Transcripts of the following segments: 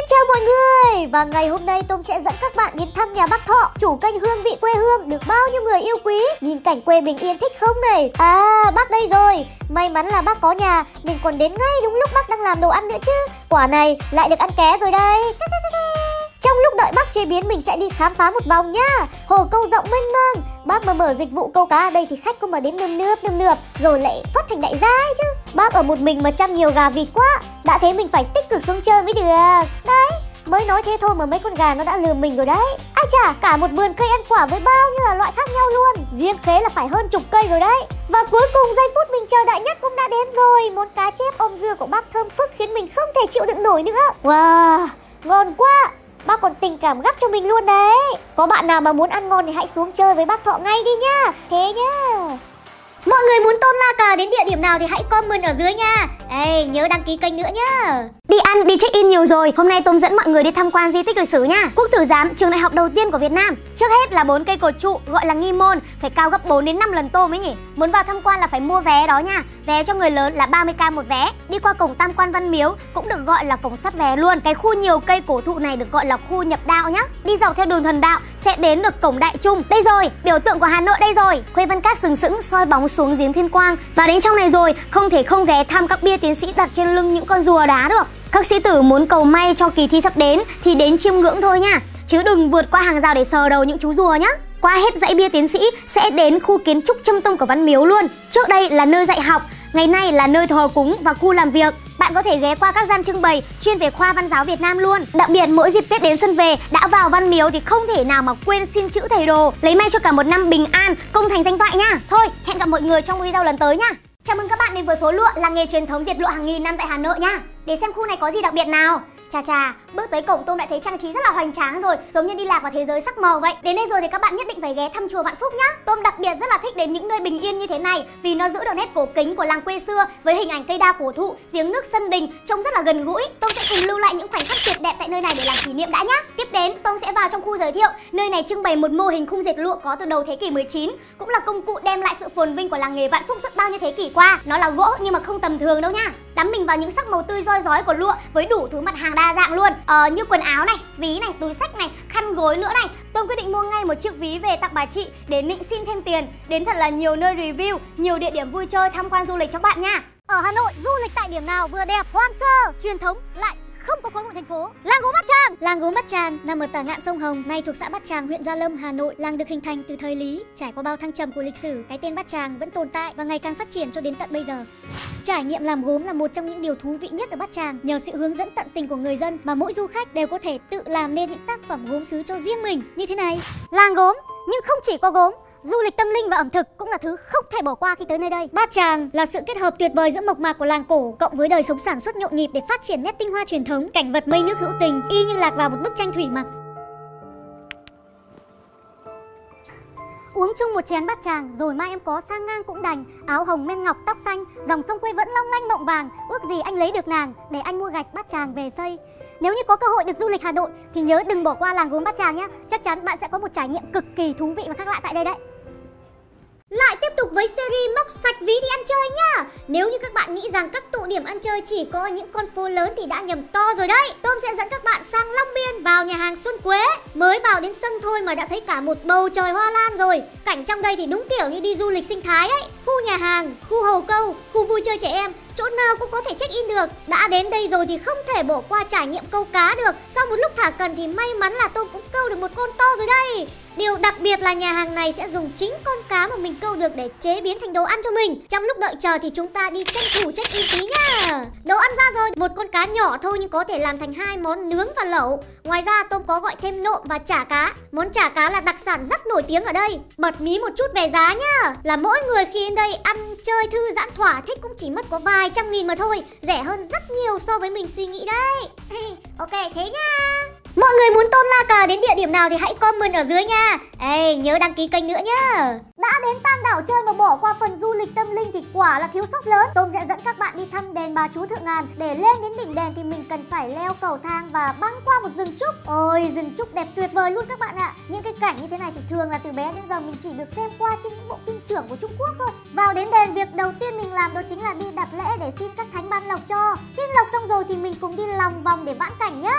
chào mọi người. Và ngày hôm nay Tôm sẽ dẫn các bạn đến thăm nhà bác Thọ, chủ kênh Hương Vị Quê Hương được bao nhiêu người yêu quý. Nhìn cảnh quê bình yên thích không này? À, bác đây rồi. May mắn là bác có nhà, mình còn đến ngay đúng lúc bác đang làm đồ ăn nữa chứ. Quả này lại được ăn ké rồi đây. Trong lúc đợi bác chế biến mình sẽ đi khám phá một vòng nhá. Hồ câu rộng mênh mang. Bác mà mở dịch vụ câu cá ở đây thì khách có mà đến nườm nượp rồi lại phát thành đại gia ấy chứ. Bác ở một mình mà chăm nhiều gà vịt quá. Đã thế mình phải tích cực xuống chơi mới được. Đấy, mới nói thế thôi mà mấy con gà nó đã lừa mình rồi đấy. Ai chả, cả một vườn cây ăn quả với bao nhiêu là loại khác nhau luôn. Riêng khế là phải hơn chục cây rồi đấy. Và cuối cùng giây phút mình chờ đợi nhất cũng đã đến rồi. Món cá chép ôm dưa của bác thơm phức khiến mình không thể chịu đựng nổi nữa. Wow, ngon quá. Bác còn tình cảm gắp cho mình luôn đấy. Có bạn nào mà muốn ăn ngon thì hãy xuống chơi với bác Thọ ngay đi nhá. Thế nhá. Mọi người muốn Tôm la cà đến địa điểm nào thì hãy comment ở dưới nha. Ê, nhớ đăng ký kênh nữa nhá. Đi ăn, đi check in nhiều rồi. Hôm nay Tôm dẫn mọi người đi tham quan di tích lịch sử nha. Quốc Tử Giám, trường đại học đầu tiên của Việt Nam. Trước hết là 4 cây cột trụ gọi là nghi môn, phải cao gấp 4 đến 5 lần Tôm ấy nhỉ. Muốn vào tham quan là phải mua vé đó nha. Vé cho người lớn là 30.000 một vé. Đi qua cổng Tam Quan Văn Miếu cũng được gọi là cổng soát vé luôn. Cái khu nhiều cây cổ thụ này được gọi là khu nhập đạo nhá. Đi dọc theo đường Thần Đạo sẽ đến được cổng Đại Trung. Đây rồi, biểu tượng của Hà Nội đây rồi. Khuê Văn Các sừng sững soi bóng xuống giếng Thiên Quang. Và đến trong này rồi, không thể không ghé thăm các bia tiến sĩ đặt trên lưng những con rùa đá được. Các sĩ tử muốn cầu may cho kỳ thi sắp đến thì đến chiêm ngưỡng thôi nha, chứ đừng vượt qua hàng rào để sờ đầu những chú rùa nhá. Qua hết dãy bia tiến sĩ sẽ đến khu kiến trúc Trâm Tông của Văn Miếu luôn. Trước đây là nơi dạy học, ngày nay là nơi thờ cúng và khu làm việc. Bạn có thể ghé qua các gian trưng bày chuyên về khoa văn giáo Việt Nam luôn. Đặc biệt mỗi dịp Tết đến xuân về đã vào Văn Miếu thì không thể nào mà quên xin chữ thầy đồ, lấy may cho cả một năm bình an, công thành danh toại nha. Thôi, hẹn gặp mọi người trong video lần tới nha. Chào mừng các bạn đến với phố lụa, làng nghề truyền thống dệt lụa hàng nghìn năm tại Hà Nội nha. Để xem khu này có gì đặc biệt nào. Chà, bước tới cổng Tôm đã thấy trang trí rất là hoành tráng rồi, giống như đi lạc vào thế giới sắc màu vậy. Đến đây rồi thì các bạn nhất định phải ghé thăm chùa Vạn Phúc nhá. Tôm đặc biệt rất là thích đến những nơi bình yên như thế này vì nó giữ được nét cổ kính của làng quê xưa với hình ảnh cây đa cổ thụ, giếng nước sân đình trông rất là gần gũi. Tôm sẽ cùng lưu lại những khoảnh khắc tuyệt đẹp tại nơi này để làm kỷ niệm đã nhá. Tiếp đến Tôm sẽ vào trong khu giới thiệu. Nơi này trưng bày một mô hình khung dệt lụa có từ đầu thế kỷ 19, cũng là công cụ đem lại sự phồn vinh của làng nghề Vạn Phúc suốt bao nhiêu thế kỷ qua. Nó là gỗ nhưng mà không tầm thường đâu nha. Đắm mình vào những sắc màu tươi roi rói của lụa với đủ thứ mặt hàng đa dạng luôn. Như quần áo này, ví này, túi xách này, khăn gối nữa này. Tôm quyết định mua ngay một chiếc ví về tặng bà chị để nịnh xin thêm tiền. Đến thật là nhiều nơi review, nhiều địa điểm vui chơi tham quan du lịch cho bạn nha. Ở Hà Nội, du lịch tại điểm nào vừa đẹp, hoang sơ, truyền thống lại không có khối một thành phố? Làng Gốm Bát Tràng. Làng Gốm Bát Tràng nằm ở tả ngạn sông Hồng, nay thuộc xã Bát Tràng, huyện Gia Lâm, Hà Nội. Làng được hình thành từ thời Lý, trải qua bao thăng trầm của lịch sử, cái tên Bát Tràng vẫn tồn tại và ngày càng phát triển cho đến tận bây giờ. Trải nghiệm làm gốm là một trong những điều thú vị nhất ở Bát Tràng. Nhờ sự hướng dẫn tận tình của người dân mà mỗi du khách đều có thể tự làm nên những tác phẩm gốm sứ cho riêng mình như thế này. Làng gốm, nhưng không chỉ có gốm, du lịch tâm linh và ẩm thực cũng là thứ không thể bỏ qua khi tới nơi đây. Bát Tràng là sự kết hợp tuyệt vời giữa mộc mạc của làng cổ cộng với đời sống sản xuất nhộn nhịp để phát triển nét tinh hoa truyền thống, cảnh vật mây nước hữu tình, y như lạc vào một bức tranh thủy mặc. Uống chung một chén Bát Tràng rồi mai em có sang ngang cũng đành. Áo hồng men ngọc tóc xanh, dòng sông quê vẫn long lanh mộng vàng. Ước gì anh lấy được nàng để anh mua gạch Bát Tràng về xây. Nếu như có cơ hội được du lịch Hà Nội thì nhớ đừng bỏ qua làng gốm Bát Tràng nhé. Chắc chắn bạn sẽ có một trải nghiệm cực kỳ thú vị và khác lạ tại đây đấy. Lại tiếp tục với series móc sạch ví đi ăn chơi nhá. Nếu như các bạn nghĩ rằng các tụ điểm ăn chơi chỉ có những con phố lớn thì đã nhầm to rồi đấy. Tôm sẽ dẫn các bạn sang Long Biên vào nhà hàng Xuân Quế. Mới vào đến sân thôi mà đã thấy cả một bầu trời hoa lan rồi. Cảnh trong đây thì đúng kiểu như đi du lịch sinh thái ấy. Khu nhà hàng, khu hồ câu, khu vui chơi trẻ em, chỗ nào cũng có thể check in được. Đã đến đây rồi thì không thể bỏ qua trải nghiệm câu cá được. Sau một lúc thả cần thì may mắn là Tôm cũng câu được một con to rồi đây. Điều đặc biệt là nhà hàng này sẽ dùng chính con cá mà mình câu được để chế biến thành đồ ăn cho mình. Trong lúc đợi chờ thì chúng ta đi tranh thủ check in tí nhá. Đồ ăn ra rồi, một con cá nhỏ thôi nhưng có thể làm thành 2 món nướng và lẩu. Ngoài ra Tôm có gọi thêm nộm và chả cá. Món chả cá là đặc sản rất nổi tiếng ở đây. Bật mí một chút về giá nhá, là mỗi người khi đến đây ăn chơi thư giãn thỏa thích cũng chỉ mất có vài trăm nghìn mà thôi. Rẻ hơn rất nhiều so với mình suy nghĩ đấy. Ok thế nha. Mọi người muốn Tôm la cà đến địa điểm nào thì hãy comment ở dưới nha. Ê, nhớ đăng ký kênh nữa nhá. Đã đến Tam Đảo chơi mà bỏ qua phần du lịch tâm linh thì quả là thiếu sót lớn. Tôm sẽ dẫn các bạn đi thăm đền Bà Chúa Thượng Ngàn. Để lên đến đỉnh đền thì mình cần phải leo cầu thang và băng qua một rừng trúc. Ôi, rừng trúc đẹp tuyệt vời luôn các bạn ạ. Những cái cảnh như thế này thì thường là từ bé đến giờ mình chỉ được xem qua trên những bộ phim trưởng của Trung Quốc thôi. Vào đến đền, việc đầu tiên mình làm đó chính là đi đặt lễ để xin các thánh ban lộc cho. Xin lộc xong rồi thì mình cùng đi lòng vòng để vãn cảnh nhá.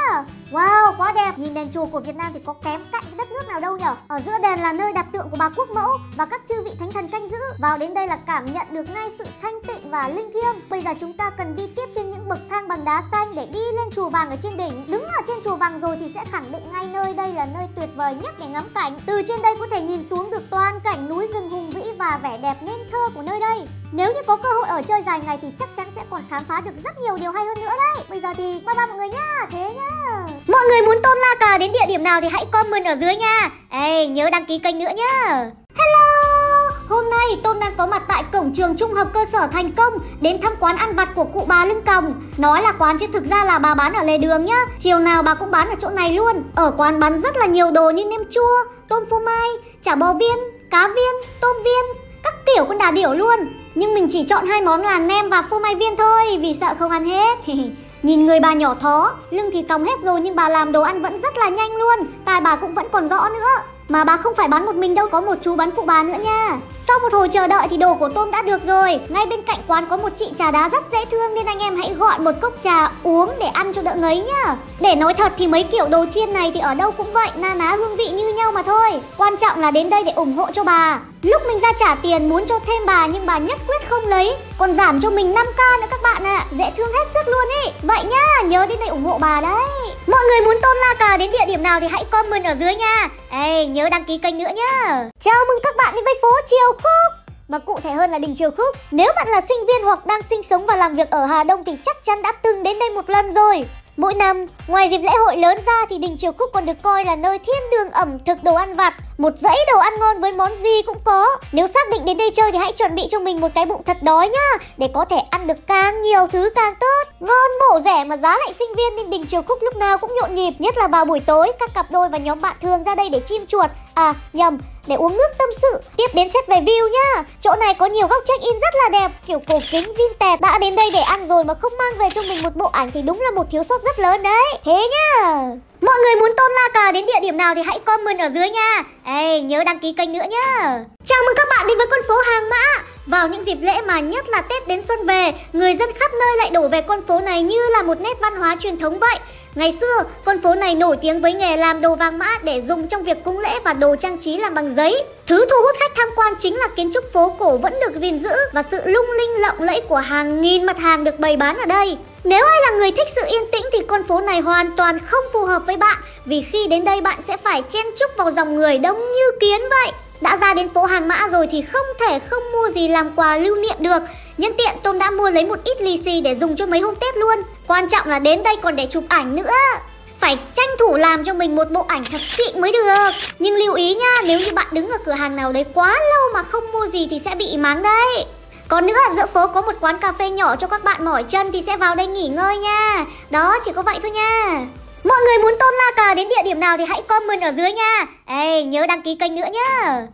Wow, quá đẹp. Nhìn đền chùa của Việt Nam thì có kém cạnh cái đất nước nào đâu nhở. Ở giữa đền là nơi đặt tượng của bà Quốc Mẫu và các chư vị thánh thần canh giữ. Vào đến đây là cảm nhận được ngay sự thanh tịnh và linh thiêng. Bây giờ chúng ta cần đi tiếp trên những bậc thang bằng đá xanh để đi lên chùa vàng ở trên đỉnh. Đứng ở trên chùa vàng rồi thì sẽ khẳng định ngay nơi đây là nơi tuyệt vời nhất để ngắm cảnh. Từ trên đây có thể nhìn xuống được toàn cảnh núi rừng hùng vĩ và vẻ đẹp nên thơ của nơi đây. Nếu như có cơ hội ở chơi dài ngày thì chắc chắn sẽ còn khám phá được rất nhiều điều hay hơn nữa đấy. Bây giờ thì bye bye mọi người nhá. Thế nhá. Mọi người muốn Tôm La Cà đến địa điểm nào thì hãy comment ở dưới nha. Ê, nhớ đăng ký kênh nữa nhá. Hello. Hôm nay Tôm đang có mặt tại cổng trường trung học cơ sở Thành Công, đến thăm quán ăn vặt của cụ bà lưng còng. Nói là quán chứ thực ra là bà bán ở lề đường nhá. Chiều nào bà cũng bán ở chỗ này luôn. Ở quán bán rất là nhiều đồ như nem chua, tôm phô mai, chả bò viên, cá viên, tôm viên, các kiểu con đà điểu luôn. Nhưng mình chỉ chọn 2 món là nem và phô mai viên thôi, vì sợ không ăn hết. Nhìn người bà nhỏ thó, lưng thì còng hết rồi nhưng bà làm đồ ăn vẫn rất là nhanh luôn. Tai bà cũng vẫn còn rõ nữa. Mà bà không phải bán một mình đâu, có một chú bán phụ bà nữa nha. Sau một hồi chờ đợi thì đồ của Tôm đã được rồi. Ngay bên cạnh quán có một chị trà đá rất dễ thương, nên anh em hãy gọi một cốc trà uống để ăn cho đỡ ngấy nhá. Để nói thật thì mấy kiểu đồ chiên này thì ở đâu cũng vậy, na ná hương vị như nhau mà thôi. Quan trọng là đến đây để ủng hộ cho bà. Lúc mình ra trả tiền muốn cho thêm bà nhưng bà nhất quyết không lấy, còn giảm cho mình 5k nữa các bạn ạ. Dễ thương hết sức luôn ý. Vậy nhá, nhớ đến đây ủng hộ bà đấy. Mọi người muốn Tôm La Cà đến địa điểm nào thì hãy comment ở dưới nha. Ê, nhớ đăng ký kênh nữa nhá. Chào mừng các bạn đến với phố Triều Khúc, mà cụ thể hơn là đình Triều Khúc. Nếu bạn là sinh viên hoặc đang sinh sống và làm việc ở Hà Đông thì chắc chắn đã từng đến đây một lần rồi. Mỗi năm, ngoài dịp lễ hội lớn ra thì đình Triều Khúc còn được coi là nơi thiên đường ẩm thực đồ ăn vặt. Một dãy đồ ăn ngon với món gì cũng có. Nếu xác định đến đây chơi thì hãy chuẩn bị cho mình một cái bụng thật đói nhá, để có thể ăn được càng nhiều thứ càng tốt. Ngon bổ rẻ mà giá lại sinh viên nên đình Triều Khúc lúc nào cũng nhộn nhịp. Nhất là vào buổi tối, các cặp đôi và nhóm bạn thường ra đây để chim chuột. À nhầm, để uống nước tâm sự. Tiếp đến set về view nhá. Chỗ này có nhiều góc check in rất là đẹp, kiểu cổ kính vintage. Đã đến đây để ăn rồi mà không mang về cho mình một bộ ảnh thì đúng là một thiếu sót rất lớn đấy. Thế nhá. Mọi người muốn Tôm La Cà đến địa điểm nào thì hãy comment ở dưới nha. Ê, nhớ đăng ký kênh nữa nhá. Chào mừng các bạn đến với con phố Hàng Mã. Vào những dịp lễ mà nhất là Tết đến xuân về, người dân khắp nơi lại đổ về con phố này như là một nét văn hóa truyền thống vậy. Ngày xưa, con phố này nổi tiếng với nghề làm đồ vàng mã để dùng trong việc cúng lễ và đồ trang trí làm bằng giấy. Thứ thu hút khách tham quan chính là kiến trúc phố cổ vẫn được gìn giữ và sự lung linh lộng lẫy của hàng nghìn mặt hàng được bày bán ở đây. Nếu ai là người thích sự yên tĩnh thì con phố này hoàn toàn không phù hợp với bạn, vì khi đến đây bạn sẽ phải chen chúc vào dòng người đông như kiến vậy. Đã ra đến phố Hàng Mã rồi thì không thể không mua gì làm quà lưu niệm được. Nhân tiện Tôm đã mua lấy một ít lì xì để dùng cho mấy hôm Tết luôn. Quan trọng là đến đây còn để chụp ảnh nữa. Phải tranh thủ làm cho mình một bộ ảnh thật xịn mới được. Nhưng lưu ý nha, nếu như bạn đứng ở cửa hàng nào đấy quá lâu mà không mua gì thì sẽ bị mắng đấy. Còn nữa, giữa phố có một quán cà phê nhỏ cho các bạn mỏi chân thì sẽ vào đây nghỉ ngơi nha. Đó, chỉ có vậy thôi nha. Mọi người muốn Tôm La Cà đến địa điểm nào thì hãy comment ở dưới nha. Ê, nhớ đăng ký kênh nữa nhá.